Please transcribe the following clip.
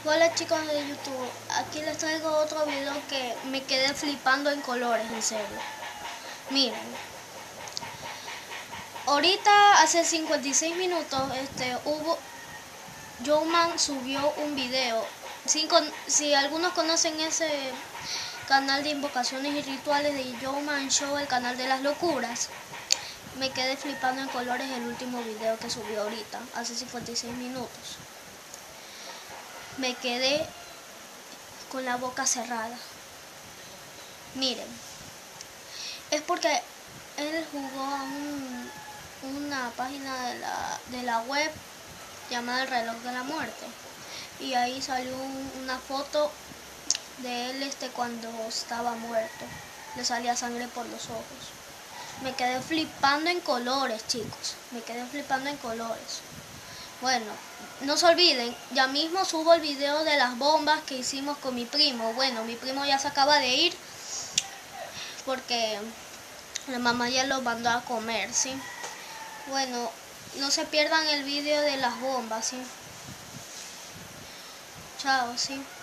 Hola chicos de YouTube, aquí les traigo otro video que me quedé flipando en colores, en serio. Miren, ahorita hace 56 minutos Joeman subió un video. Si algunos conocen ese canal de invocaciones y rituales de Joeman Show, el canal de las locuras, me quedé flipando en colores el último video que subió ahorita, hace 56 minutos. Me quedé con la boca cerrada. Miren, es porque él jugó a una página de la web llamada El Reloj de la Muerte, y ahí salió una foto de él cuando estaba muerto. Le salía sangre por los ojos. Me quedé flipando en colores, chicos. Me quedé flipando en colores. Bueno, no se olviden, ya mismo subo el video de las bombas que hicimos con mi primo. Bueno, mi primo ya se acaba de ir porque la mamá ya lo mandó a comer, ¿sí? Bueno, no se pierdan el video de las bombas, ¿sí? Chao, ¿sí?